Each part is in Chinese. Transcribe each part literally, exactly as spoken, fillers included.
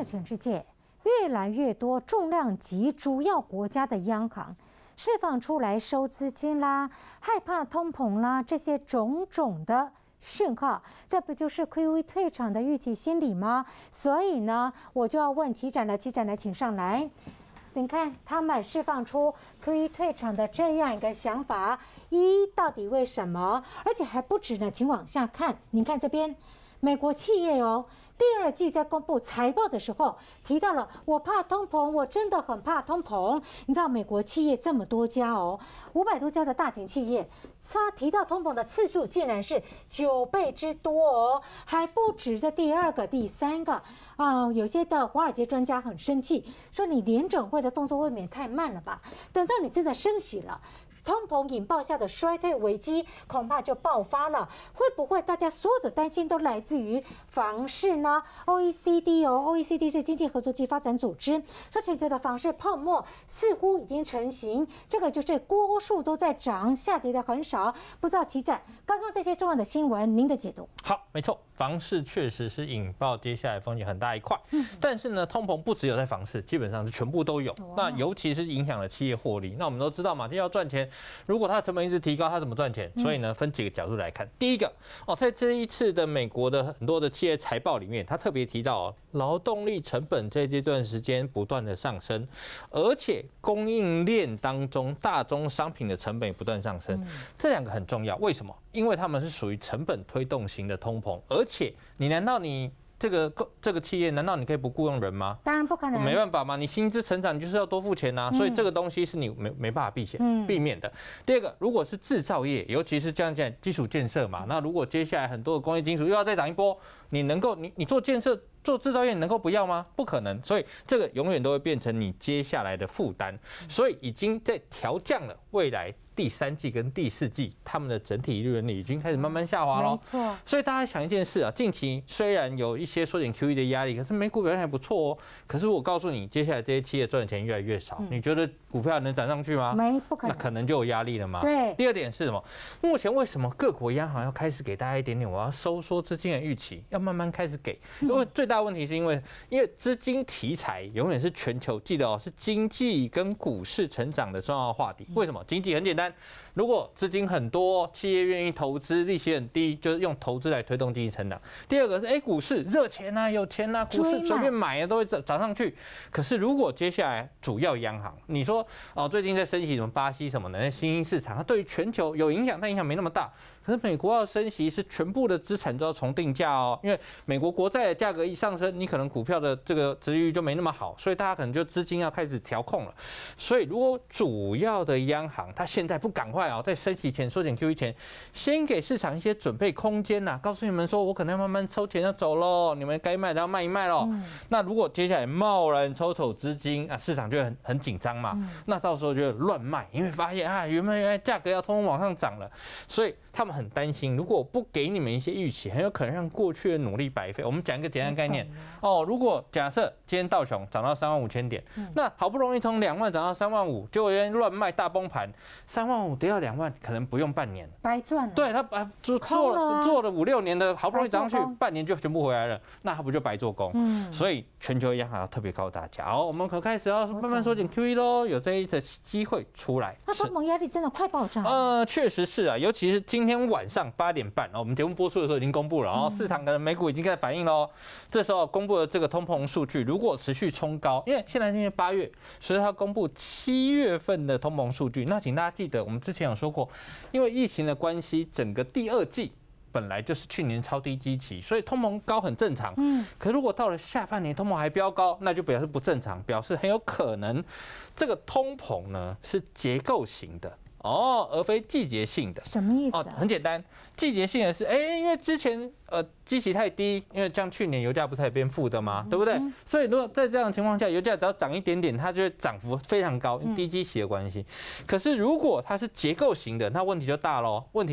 的全世界，越来越多重量级主要国家的央行释放出来收资金啦、害怕通膨啦这些种种的讯号，这不就是 Q E 退场的预期心理吗？所以呢，我就要问齐展了，齐展来，请上来。你看，他们释放出 Q E 退场的这样一个想法，一到底为什么？而且还不止呢，请往下看。你看这边，美国企业哦，第二季在公布财报的时候提到了，我怕通膨，我真的很怕通膨。你知道美国企业这么多家哦，五百多家的大型企业，他提到通膨的次数竟然是九倍之多哦，还不止这第二个、第三个。啊、呃，有些的华尔街专家很生气，说你联准会的动作未免太慢了吧？等到你真的升息了，通膨引爆下的衰退危机恐怕就爆发了。会不会大家所有的担心都来自于房市呢 ？O E C D 哦 ，O E C D 是经济合作及发展组织，说全球的房市泡沫似乎已经成型，这个就是多数都在涨，下跌的很少。不知道齐展刚刚这些重要的新闻，您的解读？ 好，没错。房市确实是引爆接下来风险很大一块，但是呢，通膨不只有在房市，基本上是全部都有。那尤其是影响了企业获利。那我们都知道嘛，要赚钱，如果它的成本一直提高，它怎么赚钱？所以呢，分几个角度来看。第一个哦，在这一次的美国的很多的企业财报里面，它特别提到哦，劳动力成本在这段时间不断的上升，而且供应链当中大宗商品的成本也不断上升。这两个很重要，为什么？因为他们是属于成本推动型的通膨，而且你难道你这个这个企业难道你可以不雇佣人吗？ 当然不可能， 没办法嘛，你薪资成长你就是要多付钱呐、啊，所以这个东西是你没没办法避险避免的。第二个，如果是制造业，尤其是这样讲基础建设嘛，那如果接下来很多的工业金属又要再涨一波，你能够你你做建设做制造业能够不要吗？不可能，所以这个永远都会变成你接下来的负担，所以已经在调降了未来。第三季跟第四季，他们的整体利润率已经开始慢慢下滑了。 没错， 所以大家想一件事啊，近期虽然有一些缩减 Q E 的压力，可是美股表现还不错哦。可是我告诉你，接下来这些企业赚的钱越来越少，嗯、你觉得股票能涨上去吗？ 没，不可能， 那可能就有压力了嘛。 对。 第二点是什么？目前为什么各国央行要开始给大家一点点我要收缩资金的预期，要慢慢开始给？因为最大的问题是因为，因为资金题材永远是全球，记得哦，是经济跟股市成长的重要话题。为什么？经济很简单。如果资金很多，企业愿意投资，利息很低，就是用投资来推动经济成长。第二个是，哎，股市热钱啊，有钱啊，股市随便买啊都会涨涨上去。可是如果接下来主要央行，你说哦，最近在升息什么巴西什么的，那新兴市场它对于全球有影响，但影响没那么大。可是美国要升息是全部的资产都要重定价哦，因为美国国债的价格一上升，你可能股票的这个殖利率就没那么好，所以大家可能就资金要开始调控了。所以如果主要的央行它现在不赶快哦，在升息前缩减 Q E 前，先给市场一些准备空间呐、啊，告诉你们说我可能要慢慢抽钱要走喽，你们该卖的要卖一卖喽。嗯、那如果接下来贸然抽走资金啊，市场就会很很紧张嘛，嗯、那到时候就乱卖，因为发现啊原本原来价格要通通往上涨了，所以他们很担心，如果我不给你们一些预期，很有可能让过去的努力白费。我们讲一个简单概念哦，如果假设今天道琼涨到三万五千点，嗯、那好不容易从两万涨到三万五，结果人乱卖大崩盘，三万五跌到两万，可能不用半年， 白赚了。 对他把做做了做了五六年的，好不容易涨上去，半年就全部回来了，那他不就白做工？嗯，所以全球央行要特别告诉大家，好，我们可开始要慢慢缩减 Q E 咯，有这一次机会出来。 那通膨压力真的快爆炸。 呃，确实是啊，尤其是今天晚上八点半，我们节目播出的时候已经公布了，然后市场可能美股已经开始反应喽。这时候公布的这个通膨数据，如果持续冲高，因为现在是因为八月，所以它公布七月份的通膨数据。那请大家记得，我们之前有说过，因为疫情的关系，整个第二季本来就是去年超低基期，所以通膨高很正常。嗯，可如果到了下半年通膨还飙高，那就表示不正常，表示很有可能这个通膨呢是结构型的。哦，而非季节性的。 什么意思、啊？ 哦，很简单，季节性的是，哎、欸，因为之前呃基期太低，因为像去年油价不是也变负的嘛，对不对？嗯、所以如果在这样的情况下，油价只要涨一点点，它就会涨幅非常高，低基期的关系。嗯、可是如果它是结构型的，那问题就大喽。问题是什么？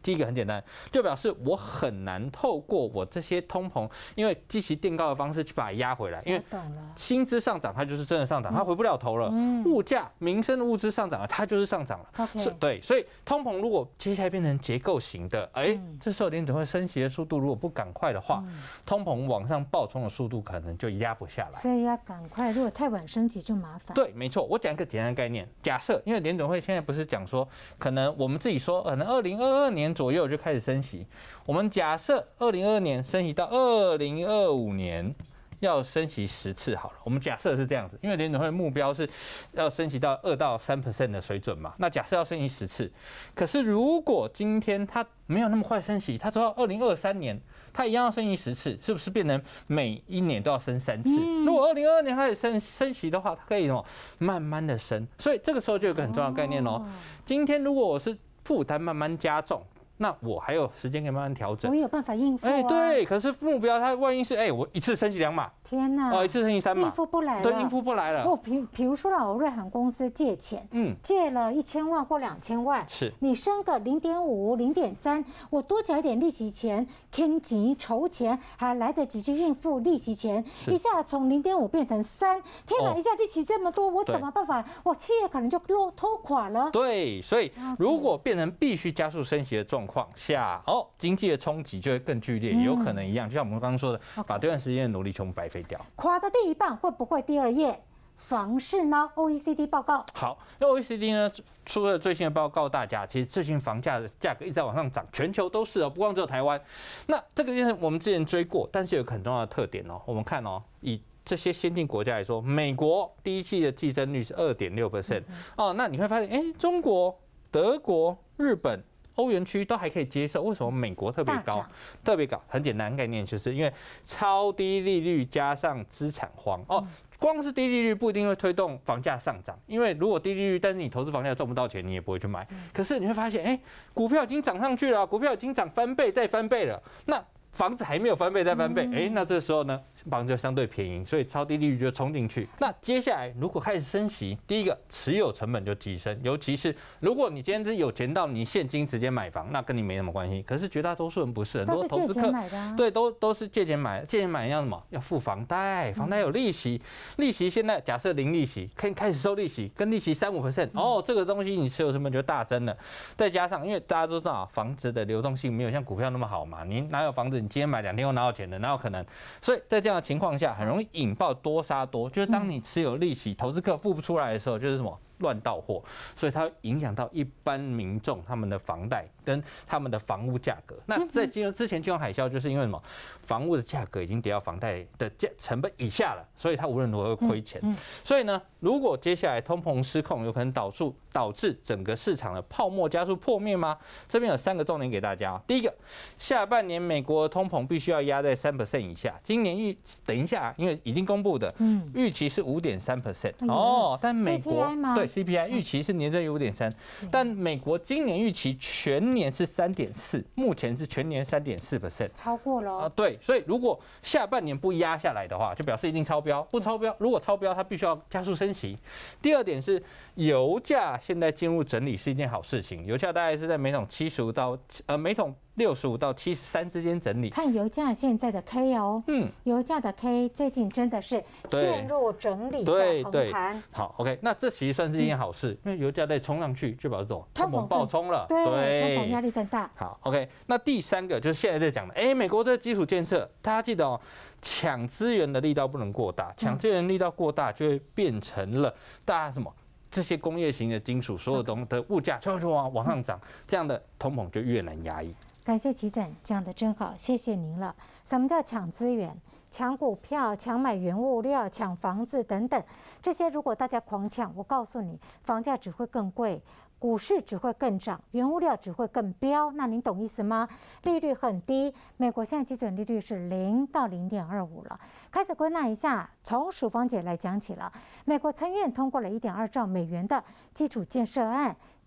第一个很简单，就表示我很难透过我这些通膨，因为基期垫高的方式去把它压回来，因为薪资上涨它就是真的上涨，它回不了头了。嗯、物价、民生的物资上涨了，它就是上涨了。 Okay. 对，所以通膨如果接下来变成结构型的，哎、欸，嗯、这时候联准会升息的速度如果不赶快的话，嗯、通膨往上暴冲的速度可能就压不下来。 所以要赶快，如果太晚升级就麻烦。 对，没错。我讲一个简单的概念，假设因为联准会现在不是讲说，可能我们自己说，可能二零二二年左右就开始升息。我们假设二零二二年升息到二零二五年要升息十次好了。我们假设是这样子，因为联准会的目标是要升息到二到三 percent 的水准嘛。那假设要升息十次，可是如果今天它没有那么快升息，它走到二零二三年，它一样要升息十次，是不是变成每一年都要升三次？嗯、如果二零二二年开始升升息的话，它可以什么慢慢的升。所以这个时候就有一个很重要的概念哦。今天如果我是负担慢慢加重，那我还有时间可以慢慢调整， 我有办法应付、啊。 哎、欸，对，可是目标它万一是哎、欸，我一次升息两码， 天哪， 哦，一次升息三码， 应付不来了， 对，应付不来了。 我比比如说了，我瑞航公司借钱，嗯，借了一千万或两千万， 是， 你升个零点五、零点三，我多缴一点利息钱，拼急筹钱，还来得及去应付利息钱，一下从零点五变成三，天哪，哦、一下利息这么多，我怎么办法？我企业可能就落拖垮了。 对，所以如果变成必须加速升息的状况下。哦，经济的冲击就会更剧烈，有可能一样，就像我们刚刚说的，把这段时间的努力全部白费掉。 垮的第一棒会不会第二页房市呢 ？O E C D 报告。 好，那 O E C D 呢出了最新的报告，大家其实最近房价的价格一直在往上涨，全球都是哦，不光只有台湾。那这个就是我们之前追过，但是有个很重要的特点哦，我们看哦，以这些先进国家来说，美国第一季的季增率是 二点六 percent 哦，那你会发现，哎、欸，中国、德国、日本。欧元区都还可以接受，为什么美国特别高？特别高，很简单概念，就是因为超低利率加上资产荒哦。光是低利率不一定会推动房价上涨，因为如果低利率，但是你投资房价赚不到钱，你也不会去买。可是你会发现，哎、欸，股票已经涨上去了，股票已经涨翻倍再翻倍了，那房子还没有翻倍再翻倍，哎、欸，那这时候呢，房子就相对便宜，所以超低利率就冲进去。那接下来如果开始升息，第一个持有成本就提升，尤其是如果你今天是有钱到你现金直接买房，那跟你没什么关系。可是绝大多数人不是，很多投资客对都都是借钱买，借钱买要什么？要付房贷，房贷有利息，利息现在假设零利息，可以开始收利息，跟利息三五 percent， 哦，这个东西你持有成本就大增了。再加上因为大家都知道房子的流动性没有像股票那么好嘛，你哪有房子？你今天买两天后哪有钱的？哪有可能？所以在这样的情况下，很容易引爆多杀多。就是当你持有利息，投资客付不出来的时候，就是什么？乱到货，所以它会影响到一般民众他们的房贷跟他们的房屋价格。那在金融之前金融海啸，就是因为什么？房屋的价格已经跌到房贷的价成本以下了，所以它无论如何会亏钱。所以呢，如果接下来通膨失控，有可能导致导致整个市场的泡沫加速破灭吗？这边有三个重点给大家。第一个，下半年美国的通膨必须要压在三 percent 以下。今年预等一下，因为已经公布的预期是五点三 percent 哦，但美国对。C P I 预期是年增于五点三，但美国今年预期全年是三点四，目前是全年三点四 percent， 超过了啊。对，所以如果下半年不压下来的话，就表示一定超标。不超标，如果超标，它必须要加速升息。第二点是油价现在进入整理是一件好事情，油价大概是在每桶七十五到呃每桶。六十五到七十三之间整理， 看油价现在的 K 哦，嗯，油价的 K 最近真的是陷入整理在横盘。 好 ，OK， 那这其实算是一件好事，因为油价再冲上去，就表示什么？通膨爆冲了， 对，通膨压力更大。 好 ，OK， 那第三个就是现在在讲的，哎、欸，美国的基础建设，大家记得哦，抢资源的力道不能过大，抢资源力道过大就会变成了大家什么？这些工业型的金属，所有东的物价就往往上涨，这样的通膨就越难压抑。 感谢齐整，讲得真好，谢谢您了。什么叫抢资源？抢股票、抢买原物料、抢房子等等，这些如果大家狂抢，我告诉你，房价只会更贵。股市只会更涨，原物料只会更飙，那您懂意思吗？利率很低，美国现在基准利率是零到零点二五了。开始归纳一下，从曙芳姐来讲起了，美国参院通过了一点二兆美元的基础建设案，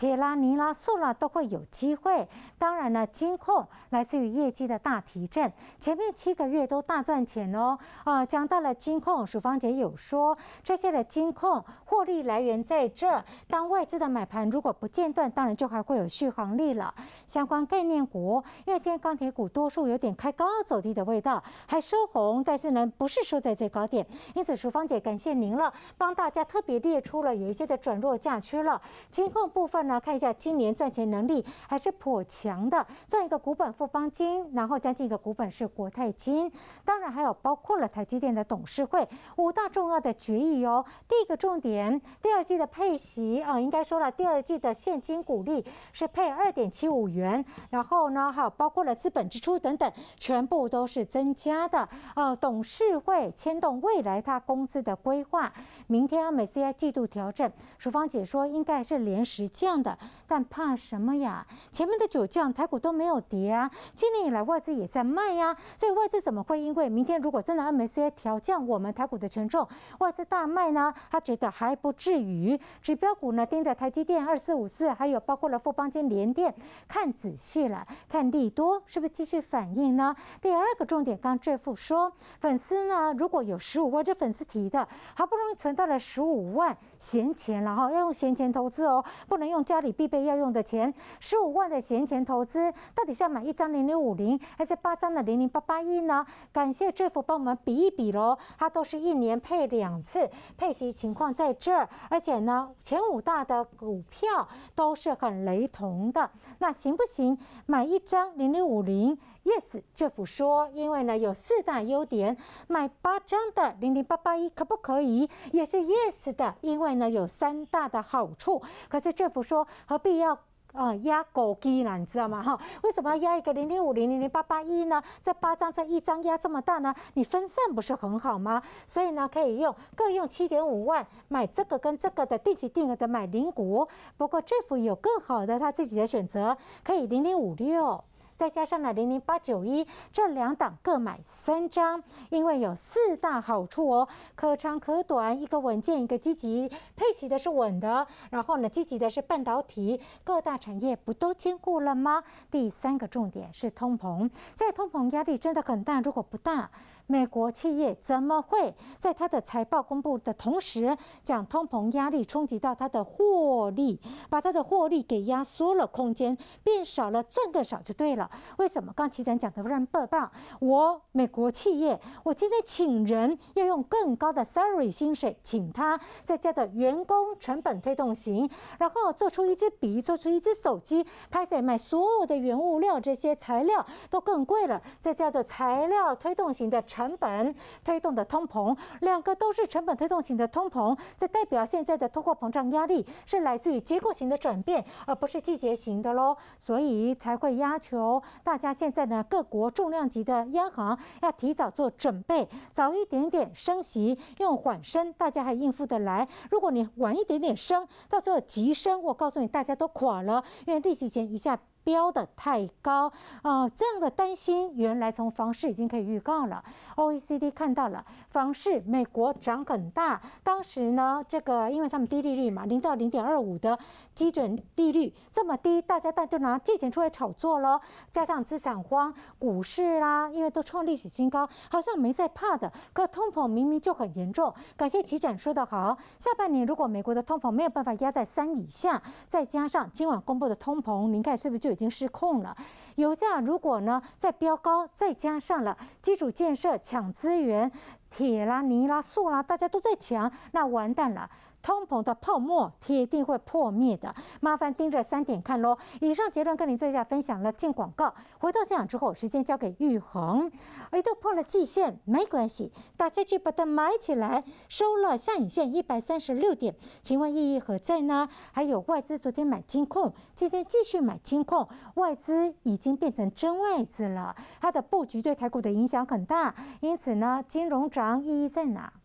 铁啦、尼啦、塑啦都会有机会。当然呢，金控来自于业绩的大提振，前面七个月都大赚钱哦。啊，讲到了金控，淑芳姐有说这些的金控获利来源在这儿。当外资的买盘如果不间断，当然就还会有续航力了。相关概念股，因为今天钢铁股多数有点开高走低的味道，还收红，但是呢不是收在最高点，因此淑芳姐感谢您了，帮大家特别列出了有一些的转弱价区了。金控部分呢，看一下今年赚钱能力还是颇强的，赚一个股本富邦金，然后将近一个股本是国泰金，当然还有包括了台积电的董事会五大重要的决议哦。第一个重点，第二季的配息啊、呃，应该说了，第二季的现金股利是配二点七五元，然后呢，还有包括了资本支出等等，全部都是增加的。呃，董事会牵动未来它公司的规划。明天美 C I 季度调整，淑芳姐说应该是连时降的，但怕什么呀？前面的九降台股都没有跌啊，今年以来外资也在卖呀、啊，所以外资怎么会因为明天如果真的 M A C I 调降我们台股的权重，外资大卖呢？他觉得还不至于。指标股呢盯着台积电二四五四，还有包括了富邦金、联电，看仔细了，看利多是不是继续反应呢？第二个重点，刚这副说粉丝呢如果有十五万，这粉丝提的，好不容易存到了十五万闲钱了哈，要用闲钱投资哦，不能用家里必备要用的钱。十五万的闲钱投资，到底是要买一张零零五零，还是八张的零零八八一呢？感谢政府帮我们比一比喽，它都是一年配两次，配息情况在这儿，而且呢前五大的股票都是很雷同的，那行不行？买一张零零五零。Yes， 政府说，因为呢有四大优点，买八张的零零八八一可不可以？也是 Yes 的，因为呢有三大的好处。可是政府说，何必要啊压狗鸡呢？你知道吗？哈，为什么要压一个零零五零零零八八一呢？这八张这一张压这么大呢？你分散不是很好吗？所以呢，可以用各用七点五万买这个跟这个的定期定额的买零股。不过政府有更好的他自己的选择，可以零零五六。再加上了零零八九一，这两档各买三张，因为有四大好处哦，可长可短，一个稳健，一个积极，配息的是稳的，然后呢，积极的是半导体，各大产业不都兼顾了吗？第三个重点是通膨，现在通膨压力真的很大，如果不大，美国企业怎么会在它的财报公布的同时讲通膨压力冲击到它的获利，把它的获利给压缩了，空间变少了，赚更少就对了。为什么？刚齐展讲的非常棒，我美国企业，我今天请人要用更高的 salary 薪水请他，再加上员工成本推动型，然后做出一支笔，做出一支手机，拍摄买所有的原物料这些材料都更贵了，再加上材料推动型的成本推动的通膨，两个都是成本推动型的通膨，这代表现在的通货膨胀压力是来自于结构型的转变，而不是季节型的咯，所以才会要求大家现在呢，各国重量级的央行要提早做准备，早一点点升息，用缓升，大家还应付得来。如果你晚一点点升，到最后急升，我告诉你，大家都垮了，因为利息钱一下标的太高啊、呃，这样的担心原来从房市已经可以预告了。O E C D 看到了房市，美国涨很大，当时呢，这个因为他们低利率嘛，零到零点二五的基准利率这么低，大家但就拿借钱出来炒作咯，加上资产荒，股市啦，因为都创历史新高，好像没在怕的。可通膨明明就很严重。感谢齐展说得好，下半年如果美国的通膨没有办法压在三以下，再加上今晚公布的通膨，您看是不是就已经失控了？油价如果呢再飙高，再加上了基础建设抢资源，铁啦、泥啦、塑啦，大家都在抢，那完蛋了。通膨的泡沫铁定会破灭的，麻烦盯着三点看咯。以上结论跟您做一下分享了，进广告。回到现场之后，时间交给玉衡。一度破了季线没关系，大家去把它买起来，收了下影线一百三十六点，请问意义何在呢？还有外资昨天买金控，今天继续买金控，外资已经变成真外资了，它的布局对台股的影响很大，因此呢，金融涨意义在哪？